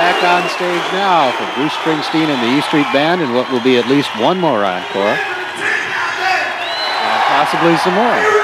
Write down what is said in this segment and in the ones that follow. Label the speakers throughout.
Speaker 1: back on stage now for Bruce Springsteen and the E Street Band and what will be at least one more encore. And possibly some more.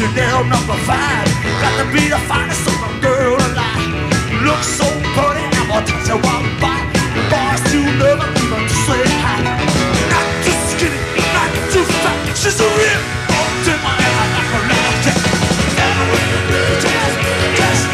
Speaker 2: Chanel #5. Got to be the finest of a girl alive. Looks so pretty, I'm gonna touch her one bite. The boys too nervous even to say hi. Not too skinny, not too fat. She's a real to my head like a little jet. Never with the blue jazz, just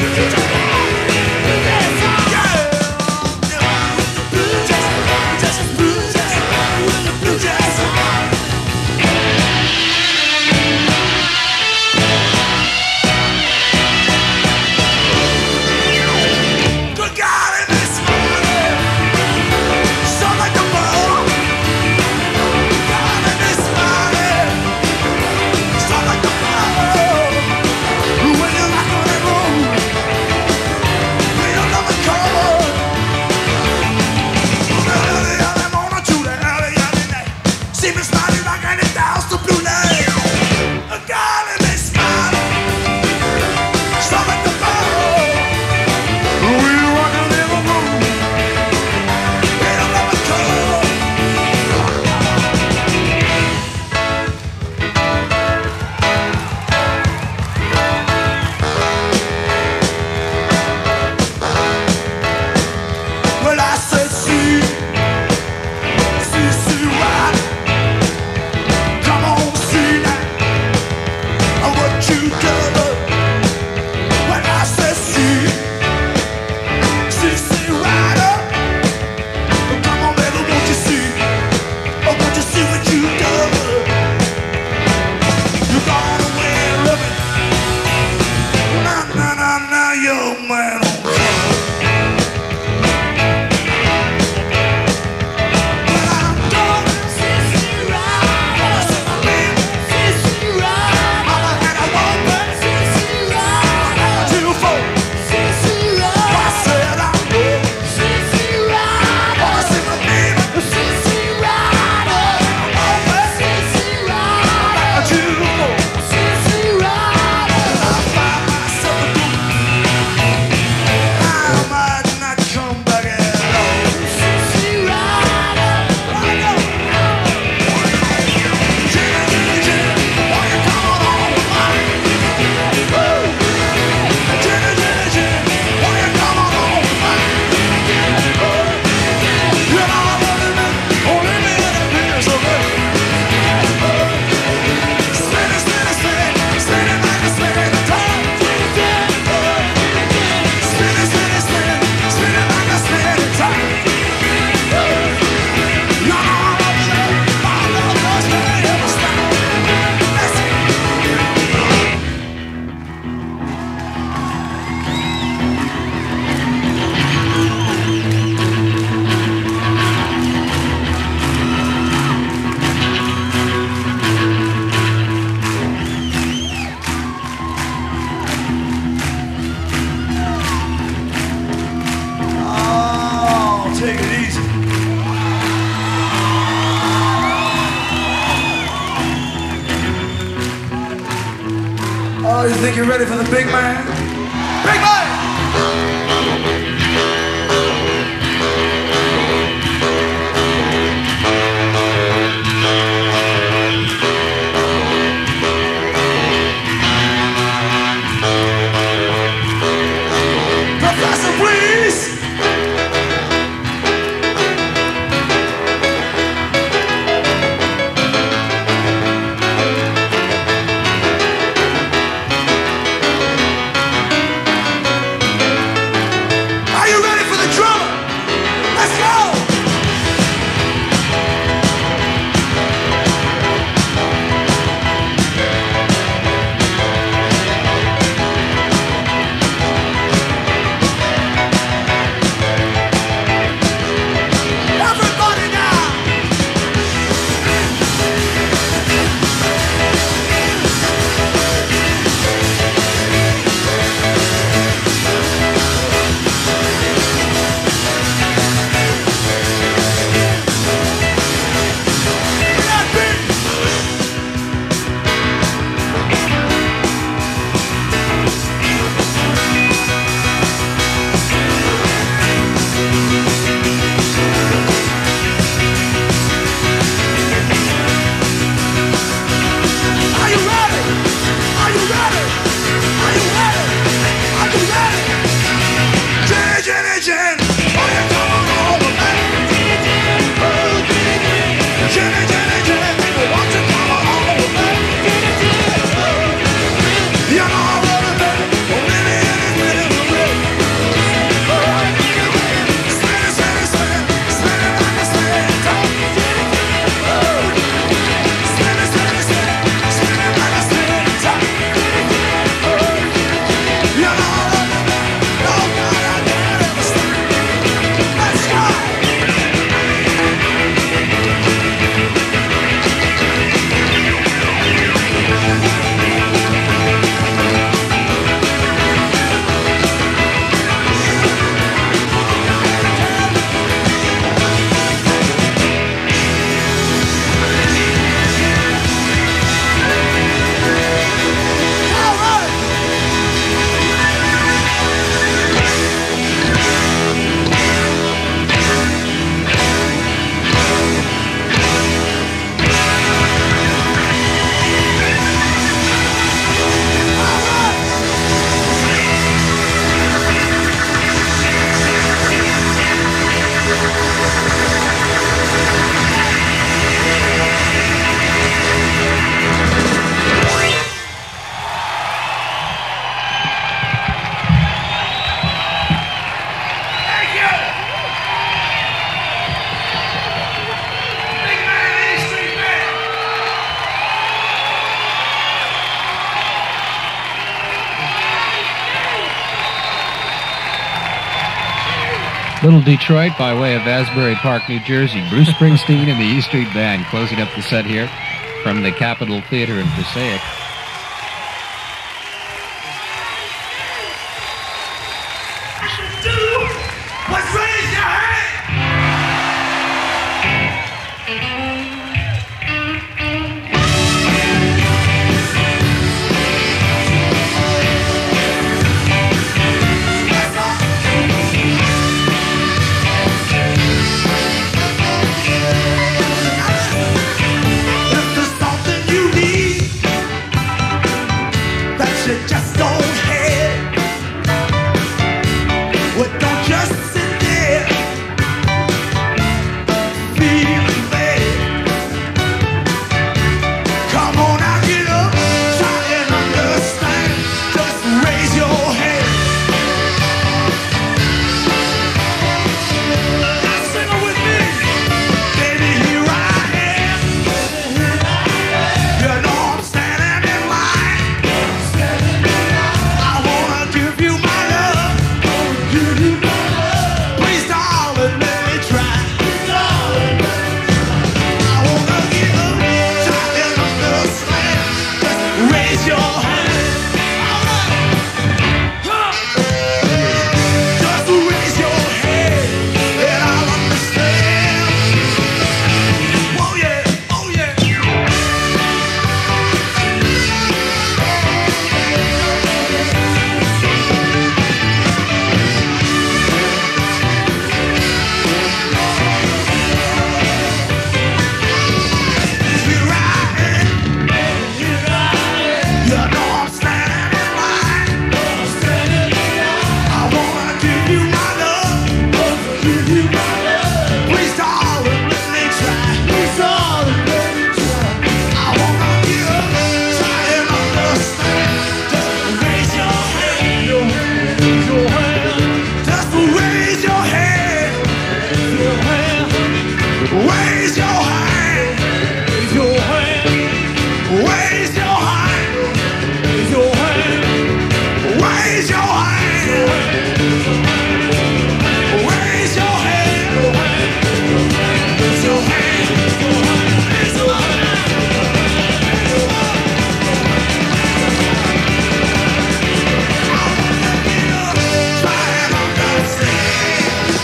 Speaker 3: Oh, you think you're ready for the big man? Big man!
Speaker 2: Professor, please!
Speaker 1: Little Detroit by way of Asbury Park, New Jersey. Bruce Springsteen and the E Street Band closing up the set here from the Capitol Theater in Passaic.
Speaker 2: Let's raise your hand! If there's something you need that you just don't have, well, don't just sit there feeling bad. Come on now, get up, try and understand. Just raise your hand. Now sing it with me. Baby, here I am. You know I'm standing in line. I wanna give you my love. Please, darling, let me try. I wanna give up, try and understand. Just raise your hand. Just raise your hand, and I'll understand. Oh yeah, oh yeah. Here I am. You know I'm standing in line. I wanna give you my love. Please, darling, let me try. I wanna give up, try and understand. Just raise your hand. Just raise your hand. Raise your hand. Raise your hand. Raise your hand. Raise your hand. Raise your hand. Raise your hand. Raise your hand. Try and understand.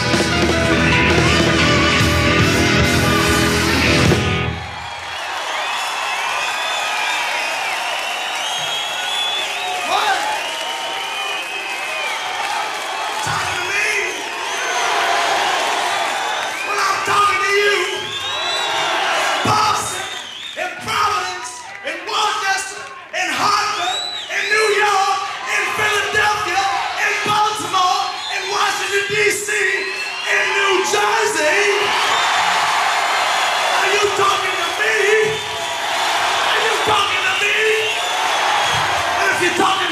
Speaker 2: What? Talking to me? Well, I'm talking to you. Boston, in Providence, in Worcester, in Hartford, in New York, in Philadelphia, in Baltimore, in Washington, D.C., in New Jersey. Are you talking to me? Are you talking to me? And if you're talking